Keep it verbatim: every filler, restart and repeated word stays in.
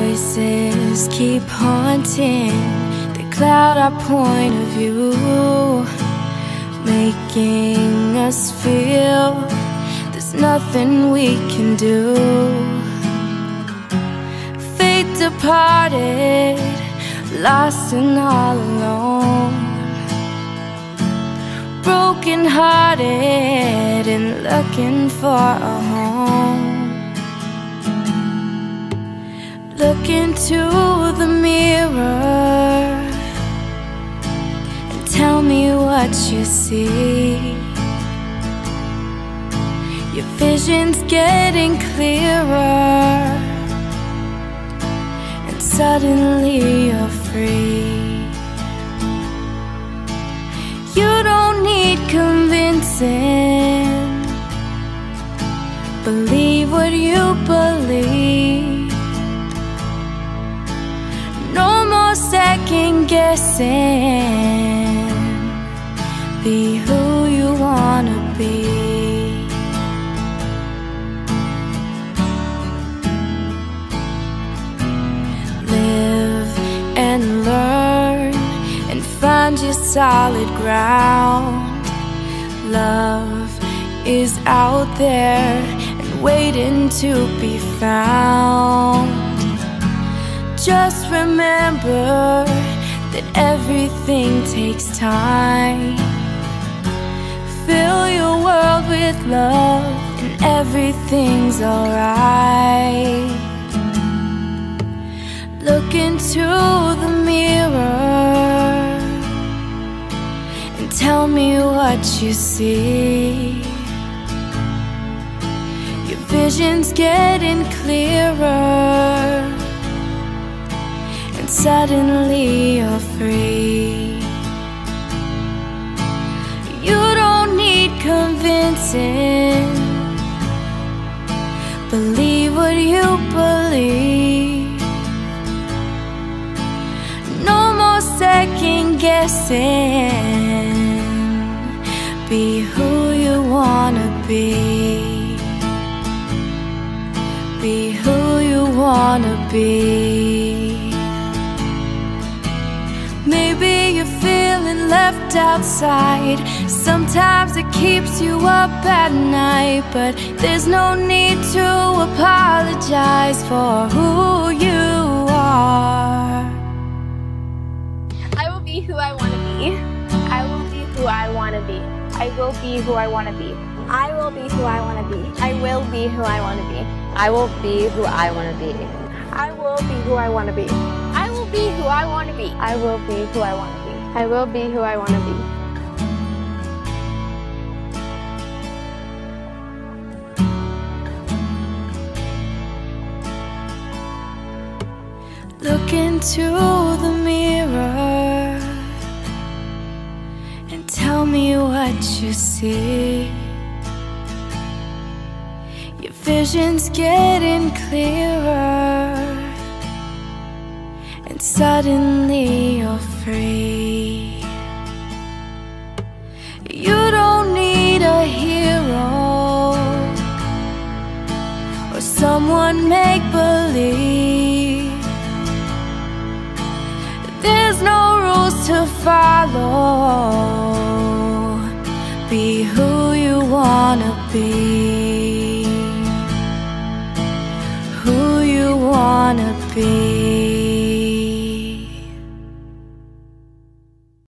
voices keep haunting, they cloud our point of view, making us feel there's nothing we can do. Fate departed, lost and all alone, broken hearted and looking for a home. Look into the mirror and tell me what you see. Your vision's getting clearer, and suddenly you're free. You don't need convincing, believe what you believe. No more second guessing, be who you wanna be. Live and learn and find your solid ground. Love is out there and waiting to be found. Just remember that everything takes time. Fill your world with love and everything's alright. Look into the mirror and tell me what you see. Your vision's getting clearer, and suddenly you're free. You don't need convincing, believe what you believe. No more second guessing, be who you wanna be. Be who you wanna be. Maybe you're feeling left outside, sometimes it keeps you up at night, but there's no need to apologize for who you are. I will be who I want to be. I will be who I want to be. I will be who I want to be. I will be who I want to be. I will be who I want to be. I will be who I want to be. I will be who I want to be. I will be who I want to be. I will be who I want to be. I will be who I want to be. Look into the mirror and tell me what you see. Your vision's getting clearer, and suddenly you're free. You don't need a hero or someone make-believe. There's no rules to follow, be who you wanna be. Who you wanna be.